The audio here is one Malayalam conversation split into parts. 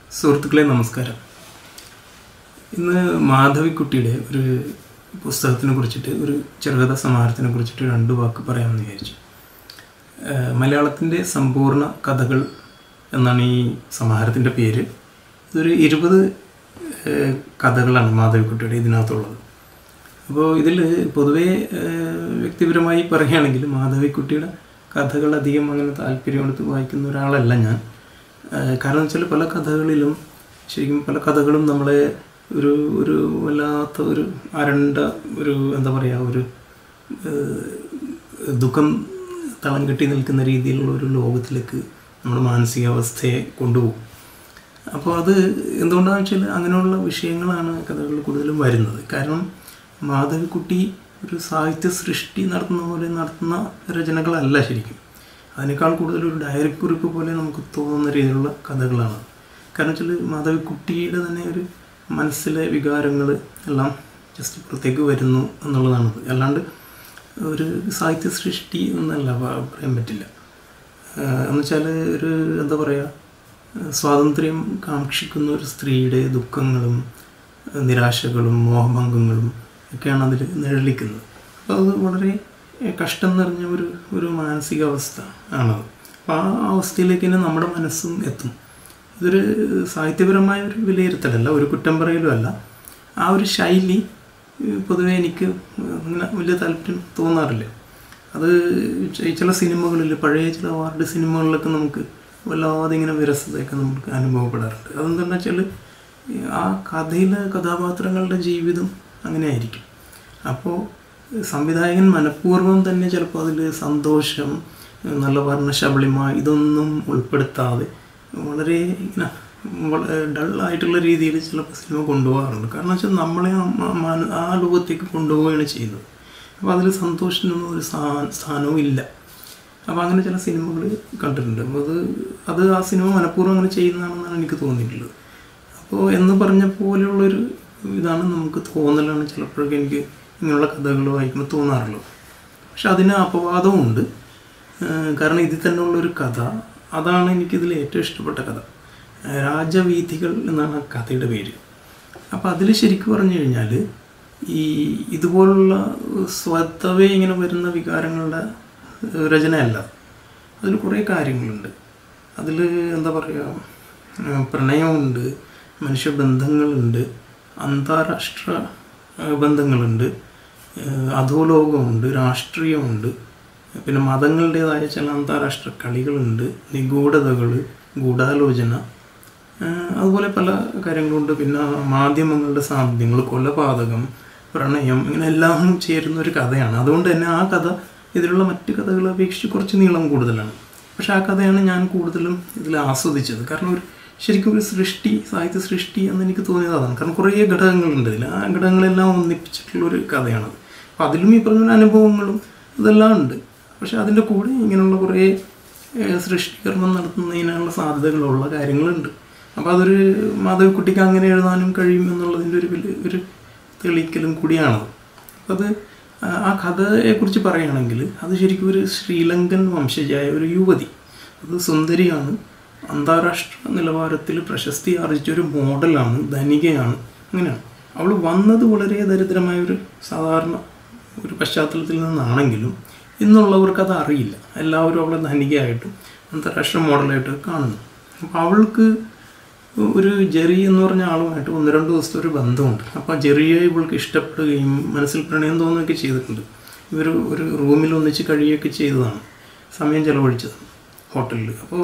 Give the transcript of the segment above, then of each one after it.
സുഹൃത്തുക്കളെ നമസ്കാരം. ഇന്ന് മാധവിക്കുട്ടിയുടെ ഒരു പുസ്തകത്തിനെ കുറിച്ചിട്ട്, ഒരു ചെറുകഥ സമാഹാരത്തിനെ കുറിച്ചിട്ട് 2 വാക്ക് പറയാമെന്ന് വിചാരിച്ചു. മലയാളത്തിൻ്റെ സമ്പൂർണ്ണ കഥകൾ എന്നാണ് ഈ സമാഹാരത്തിൻ്റെ പേര്. ഇതൊരു 20 കഥകളാണ് മാധവിക്കുട്ടിയുടെ ഇതിനകത്തുള്ളത്. അപ്പോൾ ഇതിൽ പൊതുവേ വ്യക്തിപരമായി പറയുകയാണെങ്കിൽ മാധവിക്കുട്ടിയുടെ കഥകൾ അധികം അങ്ങനെ താല്പര്യമെടുത്ത് വായിക്കുന്ന ഒരാളല്ല ഞാൻ. കാരണം വെച്ചാൽ പല കഥകളിലും ശരിക്കും പല കഥകളും നമ്മളെ ഒരു വല്ലാത്ത ഒരു അരണ്ട ഒരു എന്താ പറയുക, ഒരു ദുഃഖം തളം കെട്ടി നിൽക്കുന്ന രീതിയിലുള്ള ഒരു ലോകത്തിലേക്ക് നമ്മുടെ മാനസികാവസ്ഥയെ കൊണ്ടുപോകും. അപ്പോൾ അത് എന്തുകൊണ്ടാണെന്ന് വെച്ചാൽ അങ്ങനെയുള്ള വിഷയങ്ങളാണ് കഥകളിൽ കൂടുതലും വരുന്നത്. കാരണം മാധവിക്കുട്ടി ഒരു സാഹിത്യ സൃഷ്ടി നടത്തുന്ന പോലെ നടത്തുന്ന രചനകളല്ല ശരിക്കും. അതിനേക്കാൾ കൂടുതൽ ഒരു ഡയറി കുറിപ്പ് പോലെ നമുക്ക് തോന്നുന്ന രീതിയിലുള്ള കഥകളാണ്. കാരണം വെച്ചാൽ മാധവിക്കുട്ടിയുടെ തന്നെ ഒരു മനസ്സിലെ വികാരങ്ങൾ എല്ലാം ജസ്റ്റ് പുറത്തേക്ക് വരുന്നു എന്നുള്ളതാണത്. അല്ലാണ്ട് ഒരു സാഹിത്യ സൃഷ്ടി എന്നല്ല പറയാൻ പറ്റില്ല. എന്നുവെച്ചാൽ ഒരു എന്താ പറയുക, സ്വാതന്ത്ര്യം കാക്ഷിക്കുന്ന ഒരു സ്ത്രീയുടെ ദുഃഖങ്ങളും നിരാശകളും മോഹഭംഗങ്ങളും ഒക്കെയാണ് അതിൽ നിഴലിക്കുന്നത്. അപ്പോൾ അത് വളരെ കഷ്ടം നിറഞ്ഞ ഒരു മാനസികാവസ്ഥ ആണത്. അപ്പോൾ ആ അവസ്ഥയിലേക്ക് തന്നെ നമ്മുടെ മനസ്സും എത്തും. ഇതൊരു സാഹിത്യപരമായ ഒരു വിലയിരുത്തലല്ല, ഒരു കുറ്റം പറയലും അല്ല. ആ ഒരു ശൈലി പൊതുവെ എനിക്ക് അങ്ങനെ വലിയ താല്പര്യം തോന്നാറില്ല. അത് ചില സിനിമകളിൽ, പഴയ ചില അവാർഡ് സിനിമകളിലൊക്കെ നമുക്ക് വല്ലാതെ ഇങ്ങനെ വിരസതയൊക്കെ നമുക്ക് അനുഭവപ്പെടാറുണ്ട്. അതെന്താണെന്ന് വെച്ചാൽ ആ കഥയിലെ കഥാപാത്രങ്ങളുടെ ജീവിതം അങ്ങനെ ആയിരിക്കും. അപ്പോൾ സംവിധായകൻ മനഃപൂർവ്വം തന്നെ ചിലപ്പോൾ അതിൽ സന്തോഷം, നല്ല വർണ്ണശബളിമ ഇതൊന്നും ഉൾപ്പെടുത്താതെ വളരെ ഇങ്ങനെ ഡള്ളായിട്ടുള്ള രീതിയിൽ ചിലപ്പോൾ സിനിമ കൊണ്ടുപോകാറുണ്ട്. കാരണം വെച്ചാൽ നമ്മളെ ആ ലോകത്തേക്ക് കൊണ്ടുപോവുകയാണ് ചെയ്യുന്നത്. അപ്പോൾ അതിൽ സന്തോഷത്തിനൊന്നും ഒരു സ്ഥാനവും ഇല്ല. അപ്പോൾ അങ്ങനെ ചില സിനിമകൾ കണ്ടിട്ടുണ്ട്. അപ്പോൾ അത് ആ സിനിമ മനഃപൂർവ്വം അങ്ങനെ ചെയ്യുന്നതാണെന്നാണ് എനിക്ക് തോന്നിയിട്ടുള്ളത്. അപ്പോൾ എന്ന് പറഞ്ഞ പോലെയുള്ളൊരു ഇതാണ് നമുക്ക് തോന്നലാണ് ചിലപ്പോഴൊക്കെ എനിക്ക് ഇങ്ങനെയുള്ള കഥകൾ വായിക്കുമ്പോൾ തോന്നാറുള്ളൂ. പക്ഷെ അതിന് അപവാദമുണ്ട്. കാരണം ഇതിൽ തന്നെ ഉള്ളൊരു കഥ, അതാണ് എനിക്കിതിൽ ഏറ്റവും ഇഷ്ടപ്പെട്ട കഥ. രാജവീഥികൾ എന്നാണ് ആ കഥയുടെ പേര്. അപ്പോൾ അതിൽ ശരിക്കും പറഞ്ഞു കഴിഞ്ഞാൽ ഇതുപോലുള്ള സ്വതവേ ഇങ്ങനെ വരുന്ന വികാരങ്ങളുടെ രചനയല്ല. അതിൽ കുറേ കാര്യങ്ങളുണ്ട്. അതിൽ എന്താ പറയുക, പ്രണയമുണ്ട്, മനുഷ്യബന്ധങ്ങളുണ്ട്, അന്താരാഷ്ട്ര ബന്ധങ്ങളുണ്ട്, അധോലോകമുണ്ട്, രാഷ്ട്രീയമുണ്ട്, പിന്നെ മതങ്ങളുടേതായ ചില അന്താരാഷ്ട്ര കളികളുണ്ട്, നിഗൂഢതകൾ, ഗൂഢാലോചന, അതുപോലെ പല കാര്യങ്ങളുണ്ട്. പിന്നെ മാധ്യമങ്ങളുടെ സാധ്യതകൾ, കൊലപാതകം, പ്രണയം, ഇങ്ങനെ എല്ലാം ചേരുന്ന ഒരു കഥയാണ്. അതുകൊണ്ട് തന്നെ ആ കഥ ഇതിലുള്ള മറ്റ് കഥകളെ അപേക്ഷിച്ച് കുറച്ച് നീളം കൂടുതലാണ്. പക്ഷെ ആ കഥയാണ് ഞാൻ കൂടുതലും ഇതിൽ ആസ്വദിച്ചത്. കാരണം ശരിക്കും ഒരു സൃഷ്ടി, സാഹിത്യ സൃഷ്ടി എന്ന് എനിക്ക് തോന്നിയത് അതാണ്. കാരണം കുറേ ഘടകങ്ങളുണ്ട് ഇതിൽ. ആ ഘടകങ്ങളെല്ലാം ഒന്നിപ്പിച്ചിട്ടുള്ളൊരു കഥയാണത്. അപ്പോൾ അതിലും ഈ പറഞ്ഞ അനുഭവങ്ങളും ഇതെല്ലാം ഉണ്ട്. പക്ഷെ അതിൻ്റെ കൂടെ ഇങ്ങനെയുള്ള കുറേ സൃഷ്ടികർമ്മം നടത്തുന്നതിനുള്ള സാധ്യതകളുള്ള കാര്യങ്ങളുണ്ട്. അപ്പോൾ അതൊരു മാധവിക്കുട്ടിക്ക് അങ്ങനെ എഴുതാനും കഴിയും എന്നുള്ളതിൻ്റെ ഒരു തെളിയിക്കലും കൂടിയാണത്. അത് ആ കഥയെക്കുറിച്ച് പറയുകയാണെങ്കിൽ അത് ശരിക്കും ഒരു ശ്രീലങ്കൻ വംശജയായ ഒരു യുവതി, അത് സുന്ദരിയാണ്, അന്താരാഷ്ട്ര നിലവാരത്തിൽ പ്രശസ്തി ആർജിച്ചൊരു മോഡലാണ്, ധനികയാണ്. അങ്ങനെയാണ് അവൾ വന്നത്. വളരെ ദരിദ്രമായ ഒരു സാധാരണ ഒരു പശ്ചാത്തലത്തിൽ നിന്നാണെങ്കിലും ഇന്നുള്ളവർക്ക് അത് അറിയില്ല. എല്ലാവരും അവളെ ധനികയായിട്ടും അന്താരാഷ്ട്ര മോഡലായിട്ട് കാണുന്നു. അപ്പോൾ അവൾക്ക് ഒരു ജെറി എന്ന് പറഞ്ഞ ആളുമായിട്ട് 1-2 ദിവസത്തെ ഒരു ബന്ധമുണ്ട്. അപ്പോൾ ജെറിയെ ഇവൾക്ക് ഇഷ്ടപ്പെടുകയും മനസ്സിൽ പ്രണയം തോന്നുകയൊക്കെ ചെയ്തിട്ടുണ്ട്. ഇവർ ഒരു റൂമിൽ ഒന്നിച്ച് കഴിയുകയൊക്കെ ചെയ്തതാണ്, സമയം ചെലവഴിച്ചത് ഹോട്ടലിൽ. അപ്പോൾ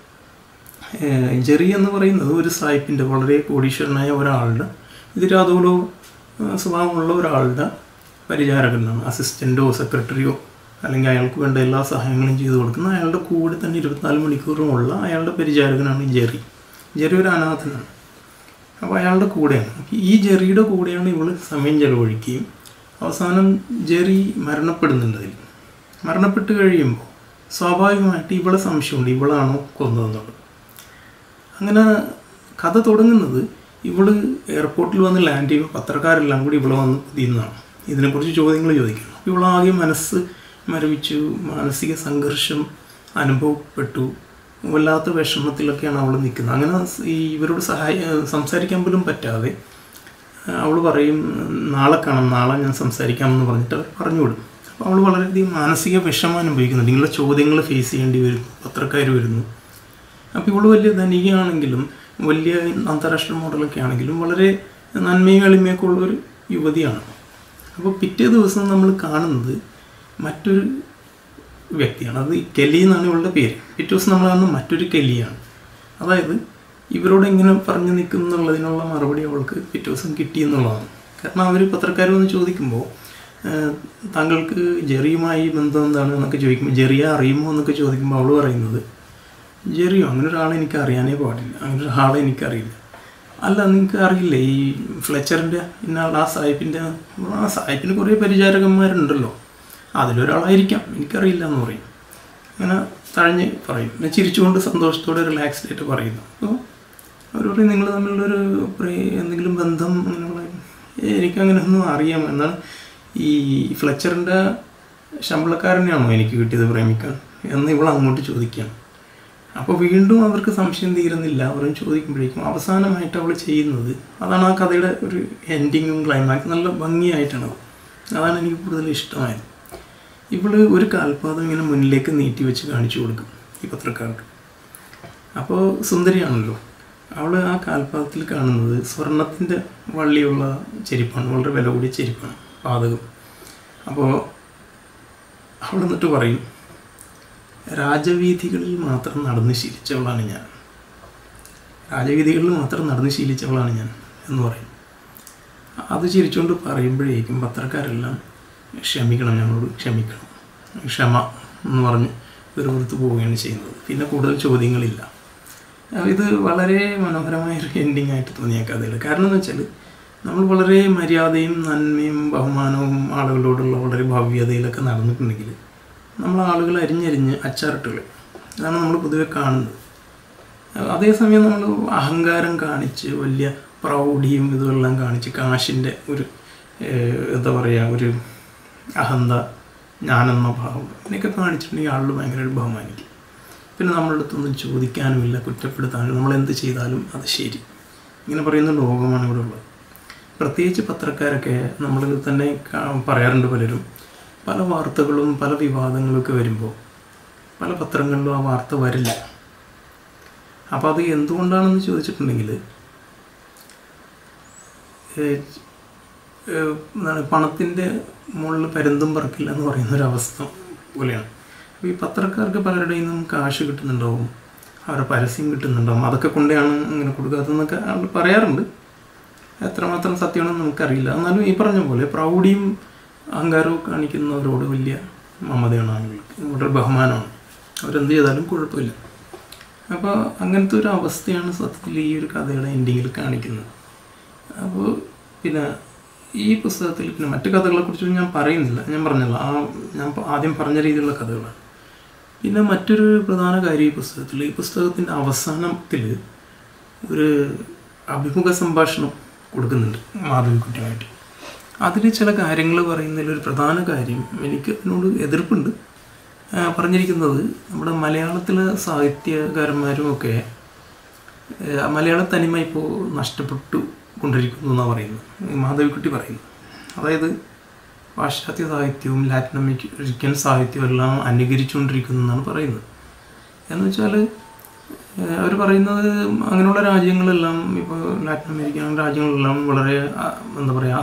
ജെറി എന്ന് പറയുന്നത് ഒരു സായിപ്പിൻ്റെ, വളരെ കോടീശ്വരനായ ഒരാളുടെ, ഇതിൽ അതോലോ സ്വഭാവമുള്ള ഒരാളുടെ പരിചാരകനാണ്. അസിസ്റ്റൻറ്റോ സെക്രട്ടറിയോ അല്ലെങ്കിൽ അയാൾക്ക് വേണ്ട എല്ലാ സഹായങ്ങളും ചെയ്തു കൊടുക്കുന്ന, അയാളുടെ കൂടെ തന്നെ 24 മണിക്കൂറുമുള്ള അയാളുടെ പരിചാരകനാണ് ജെറി. ജെറി ഒരു അനാഥനാണ്. അപ്പോൾ അയാളുടെ കൂടെയാണ്. ഈ ജെറിയുടെ കൂടെയാണ് ഇവൾ സമയം ചെലവഴിക്കുകയും അവസാനം ജെറി മരണപ്പെടുന്നുണ്ട്. അതിൽ മരണപ്പെട്ട് കഴിയുമ്പോൾ സ്വാഭാവികമായിട്ട് ഇവളെ സംശയമുണ്ട്, ഇവളാണോ കൊന്നതെന്നുള്ളത്. അങ്ങനെ കഥ തുടങ്ങുന്നത് ഇവള് എയർപോർട്ടിൽ വന്ന് ലാൻഡ് ചെയ്യുമ്പോൾ പത്രക്കാരെല്ലാം കൂടി ഇവളെ വന്ന് പുതിയുന്നതാണ്. ഇതിനെക്കുറിച്ച് ചോദ്യങ്ങൾ ചോദിക്കണം. ഇവളാകെ മനസ്സ് മരവിച്ചു, മാനസിക സംഘർഷം അനുഭവപ്പെട്ടു. വല്ലാത്ത വിഷമത്തിലൊക്കെയാണ് അവൾ നിൽക്കുന്നത്. അങ്ങനെ ഇവരോട് സംസാരിക്കാൻ പോലും പറ്റാതെ അവൾ പറയും നാളെ കാണാം, നാളെ ഞാൻ സംസാരിക്കാമെന്ന് പറഞ്ഞിട്ട് അവർ പറഞ്ഞു വിടും. അപ്പോൾ അവൾ വളരെയധികം മാനസിക വിഷമം അനുഭവിക്കുന്നുണ്ട്. നിങ്ങളുടെ ചോദ്യങ്ങൾ ഫേസ് ചെയ്യേണ്ടി വരും, പത്രക്കാർ വരുന്നു. അപ്പോൾ ഇവൾ വലിയ ധനികയാണെങ്കിലും വലിയ അന്താരാഷ്ട്ര മോഡലൊക്കെ ആണെങ്കിലും വളരെ നന്മയും എളിമയൊക്കെ ഉള്ളൊരു യുവതിയാണ്. അപ്പോൾ പിറ്റേ ദിവസം നമ്മൾ കാണുന്നത് മറ്റൊരു വ്യക്തിയാണ്. അത് കെല്ലി എന്നാണ് ഇവളുടെ പേര്. പിറ്റേ ദിവസം നമ്മൾ കാണുന്നത് മറ്റൊരു കെല്ലിയാണ്. അതായത് ഇവരോട് എങ്ങനെ പറഞ്ഞു നിൽക്കും എന്നുള്ളതിനുള്ള മറുപടി അവൾക്ക് പിറ്റേ ദിവസം കിട്ടിയെന്നുള്ളതാണ്. കാരണം അവർ പത്രക്കാർ വന്ന് ചോദിക്കുമ്പോൾ താങ്കൾക്ക് ജെറിയുമായി ബന്ധം എന്താണ് എന്നൊക്കെ ചോദിക്കുമ്പോൾ, ജെറിയെ അറിയുമോ എന്നൊക്കെ ചോദിക്കുമ്പോൾ അവൾ പറയുന്നത്, ജെറിയോ അങ്ങനെ ഒരാളെ എനിക്ക് അറിയാനേ പാടില്ല, അങ്ങനെ ഒരാളെ എനിക്കറിയില്ല. അല്ല നിങ്ങൾക്ക് അറിയില്ലേ ഈ ഫ്ലെച്ചറിൻ്റെ ഇന്നാൾ ആ സാഹിബിന് കുറേ പരിചാരകന്മാരുണ്ടല്ലോ, അതിലൊരാളായിരിക്കാം, എനിക്കറിയില്ല എന്ന് പറയും. അങ്ങനെ തഴഞ്ഞ് പറയും, പിന്നെ ചിരിച്ചുകൊണ്ട് സന്തോഷത്തോടെ റിലാക്സ്ഡ് ആയിട്ട് പറയുന്നു. അപ്പോൾ അവർ പറയും നിങ്ങൾ തമ്മിലുള്ളൊരു എന്തെങ്കിലും ബന്ധം അങ്ങനെയുള്ള, എനിക്കങ്ങനെ ഒന്നും അറിയാം. എന്നാൽ ഈ ഫ്ലെച്ചറിൻ്റെ ശമ്പളക്കാരനെയാണോ എനിക്ക് കിട്ടിയത് പ്രേമിക്കാൻ എന്ന് ഇവൾ അങ്ങോട്ട് ചോദിക്കുകയാണ്. അപ്പോൾ വീണ്ടും അവർക്ക് സംശയം തീരുന്നില്ല. അവരും ചോദിക്കുമ്പോഴേക്കും അവസാനമായിട്ട് അവൾ ചെയ്യുന്നത് അതാണ് ആ കഥയുടെ ഒരു എൻഡിങ്ങും ക്ലൈമാക്സും നല്ല ഭംഗിയായിട്ടാണ്. അതാണ് എനിക്ക് കൂടുതൽ ഇഷ്ടമായത്. ഇവൾ ഒരു കാൽപാദം ഇങ്ങനെ മുന്നിലേക്ക് നീട്ടി വെച്ച് കാണിച്ചു കൊടുക്കും ഈ പത്രക്കാർക്ക്. അപ്പോൾ സുന്ദരിയാണല്ലോ, അവൾ ആ കാൽപാദത്തിൽ കാണുന്നത് സ്വർണത്തിൻ്റെ വള്ളിയുള്ള ചെരുപ്പാണ്, വളരെ വില കൂടിയ ചെരുപ്പാണ്, പാതകം. അപ്പോൾ അവൾ എന്നിട്ട് പറയും, രാജവീഥികളിൽ മാത്രം നടന്ന് ശീലിച്ചവളാണ് ഞാൻ, രാജവീഥികളിൽ മാത്രം നടന്ന് ശീലിച്ചവളാണ് ഞാൻ എന്ന് പറയും. അത് ചിരിച്ചുകൊണ്ട് പറയുമ്പോഴേക്കും പത്രക്കാരെല്ലാം ക്ഷമിക്കണം, ഞങ്ങളോട് ക്ഷമിക്കണം, ക്ഷമ എന്ന് പറഞ്ഞ് വെറുതെ പോവുകയാണ് ചെയ്യുന്നത്. പിന്നെ കൂടുതൽ ചോദ്യങ്ങളില്ല. ഇത് വളരെ മനോഹരമായൊരു എൻഡിങ് ആയിട്ട് തോന്നിയ കഥകൾ. കാരണം എന്ന് വെച്ചാൽ നമ്മൾ വളരെ മര്യാദയും നന്മയും ബഹുമാനവും ആളുകളോടുള്ള വളരെ ഭവ്യതയിലൊക്കെ നടന്നിട്ടുണ്ടെങ്കിൽ നമ്മൾ ആളുകൾ അരിഞ്ഞരിഞ്ഞ് അച്ചാറിട്ടുകൾ, ഇതാണ് നമ്മൾ പൊതുവെ കാണുന്നത്. അതേസമയം നമ്മൾ അഹങ്കാരം കാണിച്ച് വലിയ പ്രൗഢിയും ഇതെല്ലാം കാണിച്ച് കാശിൻ്റെ ഒരു എന്താ പറയുക ഒരു അഹന്ത, ഞാനെന്ന ഭാവം ഇതിനൊക്കെ കാണിച്ചിട്ടുണ്ടെങ്കിൽ ആളുകൾ ഭയങ്കരമായിട്ട് ബഹുമാനിക്കും. പിന്നെ നമ്മളുടെ അടുത്തൊന്നും ചോദിക്കാനുമില്ല, കുറ്റപ്പെടുത്താനും, നമ്മളെന്ത് ചെയ്താലും അത് ശരി, ഇങ്ങനെ പറയുന്ന ലോകമാണ് ഇവിടെ ഉള്ളത്. പ്രത്യേകിച്ച് പത്രക്കാരൊക്കെ നമ്മൾ തന്നെ പറയാറുണ്ട്, പലരും പല വാർത്തകളും പല വിവാദങ്ങളൊക്കെ വരുമ്പോൾ പല പത്രങ്ങളിലും ആ വാർത്ത വരില്ല. അപ്പോൾ അത് എന്തുകൊണ്ടാണെന്ന് ചോദിച്ചിട്ടുണ്ടെങ്കിൽ എന്താണ്, പണത്തിൻ്റെ മുകളിൽ പരുന്തും പറക്കില്ല എന്ന് പറയുന്നൊരവസ്ഥ പോലെയാണ്. അപ്പോൾ ഈ പത്രക്കാർക്ക് പലരുടെയും നിന്നും കാശ് കിട്ടുന്നുണ്ടാവും, അവരുടെ പരസ്യം കിട്ടുന്നുണ്ടാവും, അതൊക്കെ കൊണ്ടാണ് അങ്ങനെ കൊടുക്കാത്തതെന്നൊക്കെ ആൾ പറയാറുണ്ട്. എത്രമാത്രം സത്യമാണെന്ന് നമുക്കറിയില്ല. എന്നാലും ഈ പറഞ്ഞ പോലെ പ്രൗഢിയും അഹങ്കാരവും കാണിക്കുന്നവരോട് വലിയ മമതയാണ് ആളുകൾക്ക്, വളരെ ബഹുമാനമാണ്, അവരെന്ത് ചെയ്താലും കുഴപ്പമില്ല. അപ്പോൾ അങ്ങനത്തെ ഒരു അവസ്ഥയാണ് സത്യത്തിൽ ഈ ഒരു കഥയുടെ എൻഡിങ്ങിൽ കാണിക്കുന്നത്. അപ്പോൾ പിന്നെ ഈ പുസ്തകത്തിൽ പിന്നെ മറ്റു കഥകളെക്കുറിച്ചൊന്നും ഞാൻ പറയുന്നില്ല, ഞാൻ പറഞ്ഞല്ലോ ഞാൻ ആദ്യം പറഞ്ഞ രീതിയിലുള്ള കഥകളാണ്. പിന്നെ മറ്റൊരു പ്രധാന കാര്യം ഈ പുസ്തകത്തിൻ്റെ അവസാനത്തിൽ ഒരു അഭിമുഖ സംഭാഷണം കൊടുക്കുന്നുണ്ട് മാധവിക്കുട്ടിയുമായിട്ട്. അതിൽ ചില കാര്യങ്ങൾ പറയുന്നതിലൊരു പ്രധാന കാര്യം, എനിക്ക് അതിനോട് എതിർപ്പുണ്ട്. പറഞ്ഞിരിക്കുന്നത് നമ്മുടെ മലയാളത്തിലെ സാഹിത്യകാരന്മാരുമൊക്കെ മലയാള തനിമ ഇപ്പോൾ നഷ്ടപ്പെട്ടു കൊണ്ടിരിക്കുന്നു എന്നാണ് പറയുന്നത്, മാധവിക്കുട്ടി പറയുന്നത്. അതായത് പാശ്ചാത്യ സാഹിത്യവും ലാറ്റിൻ അമേരിക്കൻ സാഹിത്യവും എല്ലാം അനുകരിച്ചുകൊണ്ടിരിക്കുന്നു എന്നാണ് പറയുന്നത്. എന്ന് വെച്ചാൽ അവർ പറയുന്നത് അങ്ങനെയുള്ള രാജ്യങ്ങളെല്ലാം, ഇപ്പോൾ ലാറ്റിൻ അമേരിക്കൻ രാജ്യങ്ങളെല്ലാം വളരെ എന്താ പറയുക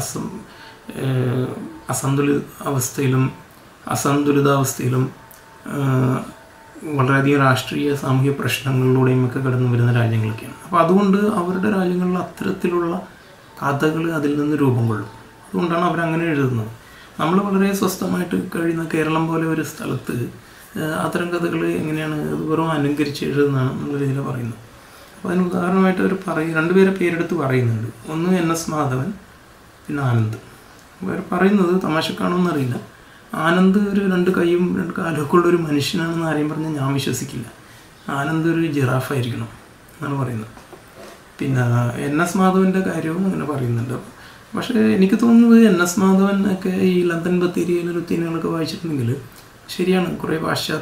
അസന്തുലിതാവസ്ഥയിലും വളരെയധികം രാഷ്ട്രീയ സാമൂഹിക പ്രശ്നങ്ങളിലൂടെയും ഒക്കെ കടന്നു വരുന്ന രാജ്യങ്ങളൊക്കെയാണ്. അപ്പോൾ അതുകൊണ്ട് അവരുടെ രാജ്യങ്ങളിൽ അത്തരത്തിലുള്ള കഥകൾ അതിൽ നിന്ന് രൂപം കൊള്ളും. അതുകൊണ്ടാണ് അവരങ്ങനെ എഴുതുന്നത്. നമ്മൾ വളരെ സ്വസ്ഥമായിട്ട് കഴിയുന്ന കേരളം പോലെ ഒരു സ്ഥലത്ത് അത്തരം കഥകൾ എങ്ങനെയാണ് അത് വെറും അനുകരിച്ച് എഴുതുന്നതാണ് എന്നുള്ള രീതിയിൽ പറയുന്നത്. അപ്പോൾ അതിന് ഉദാഹരണമായിട്ട് അവർ രണ്ടുപേരെ പേരെടുത്ത് പറയുന്നുണ്ട്. ഒന്ന് NS മാധവൻ, പിന്നെ ആനന്ദ്. അവർ പറയുന്നത് തമാശക്കാണോന്നറിയില്ല, ആനന്ദ് ഒരു 2 കൈയും 2 കാലൊക്കെ ഉള്ളൊരു മനുഷ്യനാണെന്ന് ആരെയും പറഞ്ഞാൽ ഞാൻ വിശ്വസിക്കില്ല. ആനന്ദ് ഒരു ജിറാഫായിരിക്കണം എന്നാണ് പറയുന്നത്. പിന്നെ NS മാധവൻ്റെ കാര്യവും അങ്ങനെ പറയുന്നുണ്ട്. പക്ഷേ എനിക്ക് തോന്നുന്നത് NS മാധവൻ ഒക്കെ ഈ ലണ്ടൻ ബത്തേരിയിലെ റുത്തീനുകളൊക്കെ വായിച്ചിട്ടുണ്ടെങ്കിൽ ശരിയാണ്, കുറേ പാശ്ചാത്യ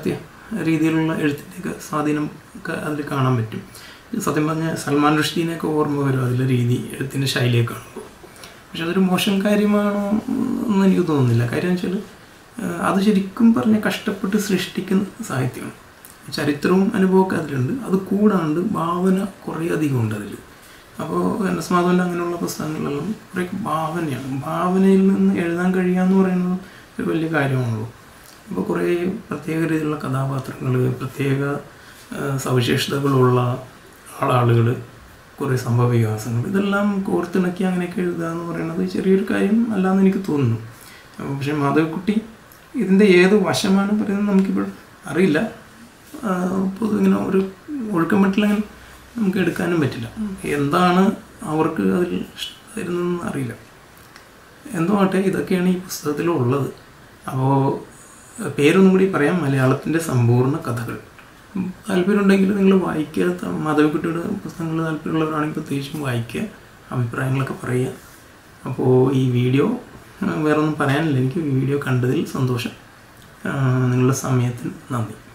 രീതിയിലുള്ള എഴുത്തിൻ്റെയൊക്കെ സ്വാധീനം ഒക്കെ അതിൽ കാണാൻ പറ്റും. സത്യം പറഞ്ഞാൽ സൽമാൻ റുഷ്ദീനെയൊക്കെ ഓർമ്മ വരും അതിലെ രീതി, എഴുത്തിൻ്റെ ശൈലിയൊക്കെ കാണുമ്പോൾ. പക്ഷെ അതൊരു മോശം കാര്യമാണോ എന്ന് എനിക്ക് തോന്നുന്നില്ല. കാര്യം എന്ന് വെച്ചാൽ അത് ശരിക്കും പറഞ്ഞാൽ കഷ്ടപ്പെട്ട് സൃഷ്ടിക്കുന്ന സാഹിത്യമാണ്. ചരിത്രവും അനുഭവമൊക്കെ അതിലുണ്ട്, അത് കൂടാണ്ട് ഭാവന കുറേ അധികം ഉണ്ട് അതിൽ. അപ്പോൾ NS മാധവൻ്റെ അങ്ങനെയുള്ള പുസ്തകങ്ങളിലെല്ലാം കുറേ ഭാവനയാണ്. ഭാവനയിൽ നിന്ന് എഴുതാൻ കഴിയുക എന്ന് പറയുന്നത് ഒരു വലിയ കാര്യമാണല്ലോ. അപ്പോൾ കുറേ പ്രത്യേക രീതിയിലുള്ള കഥാപാത്രങ്ങൾ, പ്രത്യേക സവിശേഷതകളുള്ള ആളുകൾ, കുറേ സംഭവ വികാസങ്ങൾ, ഇതെല്ലാം കോർത്തിണക്കി അങ്ങനെയൊക്കെ എഴുതുക എന്ന് പറയുന്നത് ചെറിയൊരു കാര്യം അല്ലാന്ന് എനിക്ക് തോന്നുന്നു. പക്ഷേ മാധവിക്കുട്ടി ഇതിൻ്റെ ഏത് വശമാണ് പറയുന്നത് നമുക്കിപ്പോൾ അറിയില്ല. അപ്പോൾ ഇങ്ങനെ ഒരു ഒഴുക്കം മറ്റില്ലെങ്കിൽ നമുക്ക് എടുക്കാനും പറ്റില്ല. എന്താണ് അവർക്ക് അതിൽ ഇഷ്ടമായിരുന്നെന്ന് അറിയില്ല. എന്തോ ആട്ടെ, ഇതൊക്കെയാണ് ഈ പുസ്തകത്തിലുള്ളത്. അപ്പോൾ പേരൊന്നും കൂടി പറയാം, മലയാളത്തിൻ്റെ സമ്പൂർണ്ണ കഥകൾ. താല്പര്യമുണ്ടെങ്കിൽ നിങ്ങൾ വായിക്കുക. മാധവിക്കുട്ടിയുടെ പുസ്തകങ്ങൾ താല്പര്യമുള്ളവരാണെങ്കിൽ പ്രത്യേകിച്ചും വായിക്കുക, അഭിപ്രായങ്ങളൊക്കെ പറയുക. അപ്പോൾ ഈ വീഡിയോ വേറൊന്നും പറയാനില്ല. എനിക്ക് ഈ വീഡിയോ കണ്ടതിൽ സന്തോഷം. നിങ്ങളുടെ സമയത്തിന് നന്ദി.